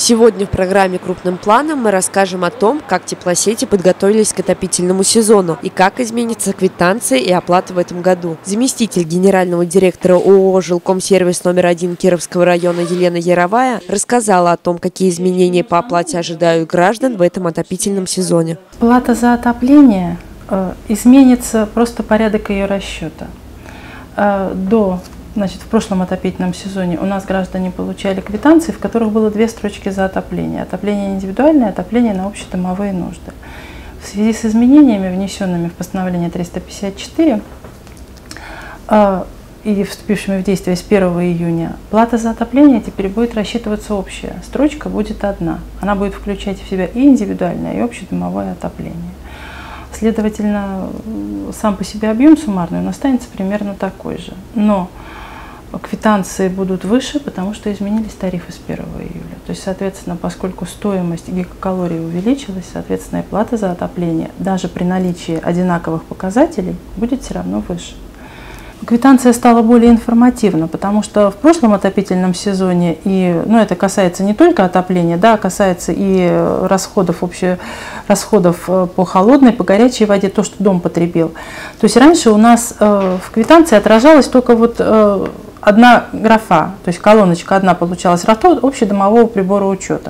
Сегодня в программе «Крупным планом» мы расскажем о том, как теплосети подготовились к отопительному сезону и как изменится квитанция и оплата в этом году. Заместитель генерального директора ООО «Жилкомсервис номер 1» Кировского района Елена Яровая рассказала о том, какие изменения по оплате ожидают граждан в этом отопительном сезоне. Плата за отопление изменится просто порядок ее расчета. В прошлом отопительном сезоне у нас граждане получали квитанции, в которых было две строчки за отопление. Отопление индивидуальное, отопление на общедомовые нужды. В связи с изменениями, внесенными в постановление 354 и вступившими в действие с 1 июня, плата за отопление теперь будет рассчитываться общая. Строчка будет одна. Она будет включать в себя и индивидуальное, и общедомовое отопление. Следовательно, сам по себе объем суммарный у нас останется примерно такой же. Но квитанции будут выше, потому что изменились тарифы с 1 июля. То есть, соответственно, поскольку стоимость гигакалорий увеличилась, соответственно, и плата за отопление, даже при наличии одинаковых показателей, будет все равно выше. Квитанция стала более информативна, потому что в прошлом отопительном сезоне, это касается не только отопления, да, касается и расходов по холодной, по горячей воде, то, что дом потребил. То есть раньше у нас в квитанции отражалась только одна графа, то есть колоночка одна получалась, расход общедомового прибора учета.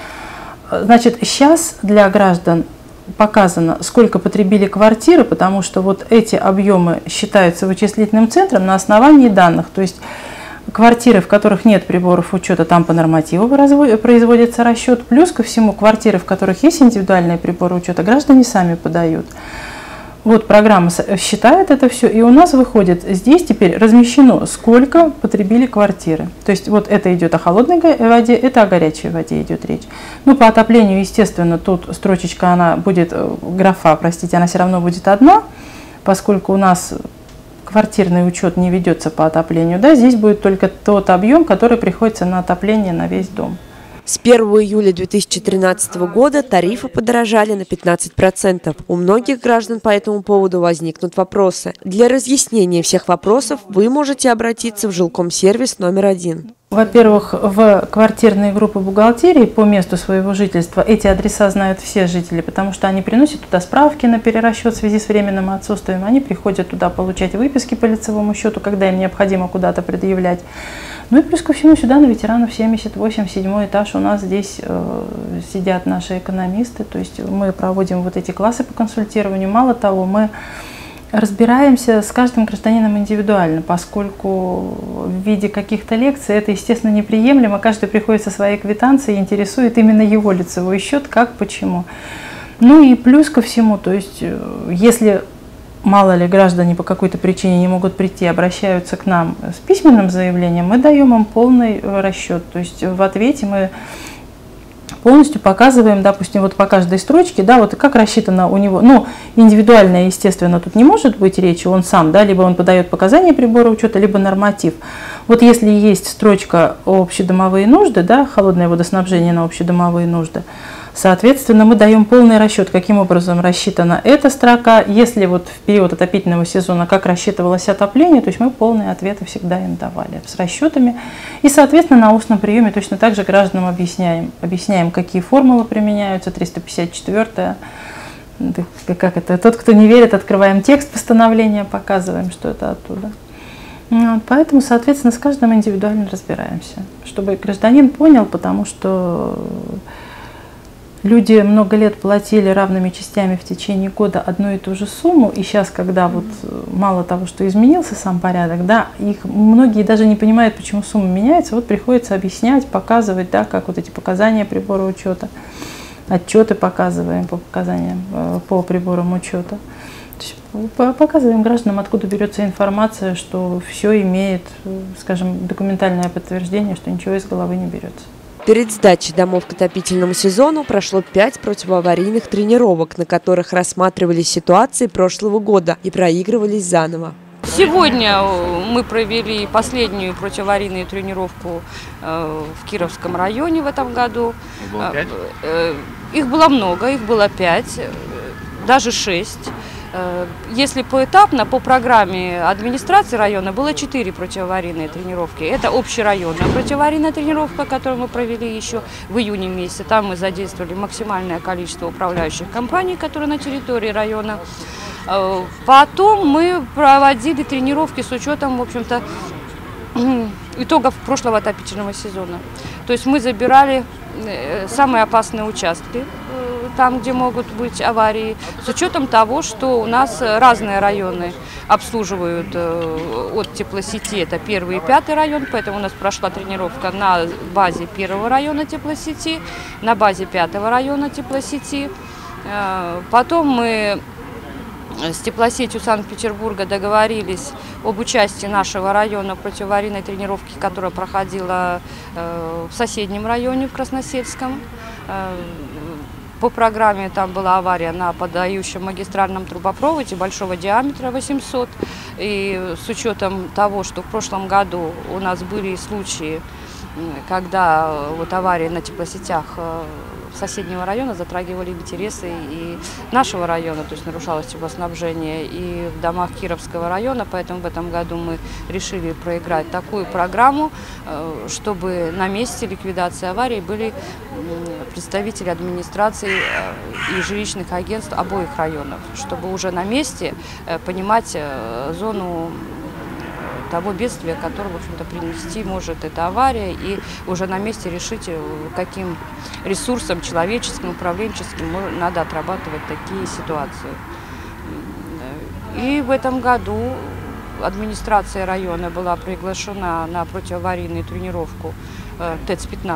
Значит, сейчас для граждан показано, сколько потребили квартиры, потому что вот эти объемы считаются вычислительным центром на основании данных. То есть квартиры, в которых нет приборов учета, там по нормативу производится расчет. Плюс ко всему квартиры, в которых есть индивидуальные приборы учета, граждане сами подают. Вот программа считает это все, и у нас выходит, здесь теперь размещено, сколько потребили квартиры. То есть вот это идет о холодной воде, это о горячей воде идет речь. Ну, по отоплению, естественно, тут строчечка, она будет, графа, простите, она все равно будет одна, поскольку у нас квартирный учет не ведется по отоплению, да, здесь будет только тот объем, который приходится на отопление на весь дом. С 1 июля 2013 года тарифы подорожали на 15%. У многих граждан по этому поводу возникнут вопросы. Для разъяснения всех вопросов вы можете обратиться в Жилкомсервис номер 1. Во-первых, в квартирные группы бухгалтерии по месту своего жительства эти адреса знают все жители, потому что они приносят туда справки на перерасчет в связи с временным отсутствием, они приходят туда получать выписки по лицевому счету, когда им необходимо куда-то предъявлять. Ну и плюс ко всему сюда на ветеранов 78, 7 этаж, у нас здесь сидят наши экономисты, то есть мы проводим вот эти классы по консультированию. Мало того, мы разбираемся с каждым гражданином индивидуально, поскольку в виде каких-то лекций это, естественно, неприемлемо. Каждый приходит со своей квитанцией и интересует именно его лицевой счет, как, почему. Ну и плюс ко всему, то есть если мало ли граждане по какой-то причине не могут прийти, обращаются к нам с письменным заявлением, мы даем им полный расчет. То есть в ответе мы полностью показываем, допустим, вот по каждой строчке, да, вот как рассчитано у него, ну, индивидуально, естественно, тут не может быть речи, он сам, да, либо он подает показания прибора учета, либо норматив. Вот если есть строчка общедомовые нужды, да, холодное водоснабжение на общедомовые нужды, соответственно, мы даем полный расчет, каким образом рассчитана эта строка, если вот в период отопительного сезона, как рассчитывалось отопление, то есть мы полные ответы всегда им давали с расчетами. И, соответственно, на устном приеме точно так же гражданам объясняем, какие формулы применяются, 354-я, как это, тот, кто не верит, открываем текст постановления, показываем, что это оттуда. Вот, поэтому, соответственно, с каждым индивидуально разбираемся, чтобы гражданин понял, потому что люди много лет платили равными частями в течение года одну и ту же сумму, и сейчас, когда вот мало того, что изменился сам порядок, да, их многие даже не понимают, почему сумма меняется, вот приходится объяснять, показывать, да, как вот эти показания прибора учета, отчеты показываем по показаниям, по приборам учета. Показываем гражданам, откуда берется информация, что все имеет, скажем, документальное подтверждение, что ничего из головы не берется. Перед сдачей домов к отопительному сезону прошло 5 противоаварийных тренировок, на которых рассматривались ситуации прошлого года и проигрывались заново. Сегодня мы провели последнюю противоаварийную тренировку в Кировском районе в этом году. Их было много, их было 5, даже 6. Если поэтапно, по программе администрации района было 4 противоаварийные тренировки. Это общерайонная противоаварийная тренировка, которую мы провели еще в июне месяце. Там мы задействовали максимальное количество управляющих компаний, которые на территории района. Потом мы проводили тренировки с учетом, в общем-то, итогов прошлого отопительного сезона. То есть мы забирали самые опасные участки, там, где могут быть аварии, с учетом того, что у нас разные районы обслуживают от теплосети, это 1 и 5 район, поэтому у нас прошла тренировка на базе 1 района теплосети, на базе 5 района теплосети. Потом мы с теплосетью Санкт-Петербурга договорились об участии нашего района в противоаварийной тренировке, которая проходила в соседнем районе, в Красносельском. По программе там была авария на подающем магистральном трубопроводе большого диаметра 800. И с учетом того, что в прошлом году у нас были случаи, когда вот аварии на теплосетях соседнего района затрагивали интересы и нашего района, то есть нарушалось теплоснабжение и в домах Кировского района, поэтому в этом году мы решили проиграть такую программу, чтобы на месте ликвидации аварии были представители администрации и жилищных агентств обоих районов, чтобы уже на месте понимать зону того бедствия, которое, в общем-то, принести может эта авария, и уже на месте решить, каким ресурсом человеческим, управленческим надо отрабатывать такие ситуации. И в этом году администрация района была приглашена на противоаварийную тренировку ТЭЦ-15.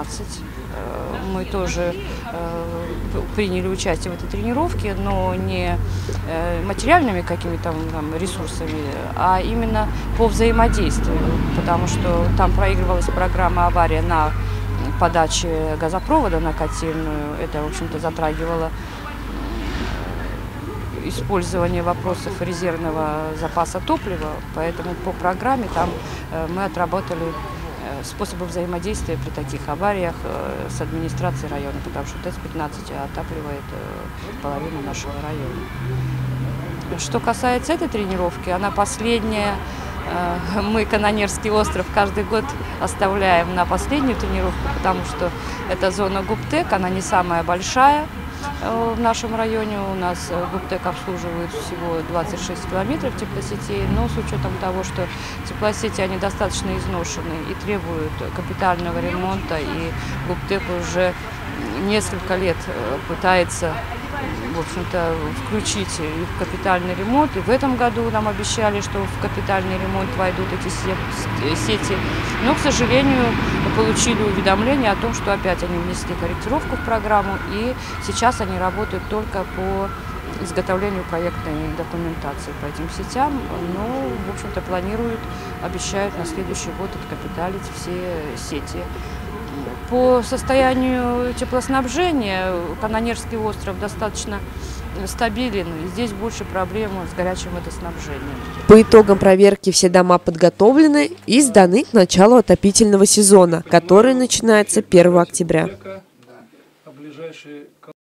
Мы тоже приняли участие в этой тренировке, но не материальными какими-то там ресурсами, а именно по взаимодействию, потому что там проигрывалась программа «Авария» на подаче газопровода на котельную. Это, в общем-то, затрагивало использование вопросов резервного запаса топлива, поэтому по программе там мы отработали способы взаимодействия при таких авариях с администрацией района, потому что ТЭЦ-15 отапливает половину нашего района. Что касается этой тренировки, она последняя. Мы Канонерский остров каждый год оставляем на последнюю тренировку, потому что это зона ГУПТЭК, она не самая большая в нашем районе. У нас ГУПТЭК обслуживает всего 26 километров теплосетей, но с учетом того, что теплосети они достаточно изношены и требуют капитального ремонта, и ГУПТЭК уже несколько лет пытается, в общем-то, включить их в капитальный ремонт. И в этом году нам обещали, что в капитальный ремонт войдут эти сети. Но, к сожалению, получили уведомление о том, что опять они внесли корректировку в программу, и сейчас они работают только по изготовлению проектной документации по этим сетям. Но, в общем-то, планируют, обещают на следующий год откапиталить все сети. По состоянию теплоснабжения Канонерский остров достаточно стабилен. Здесь больше проблем с горячим водоснабжением. По итогам проверки все дома подготовлены и сданы к началу отопительного сезона, который начинается 1 октября.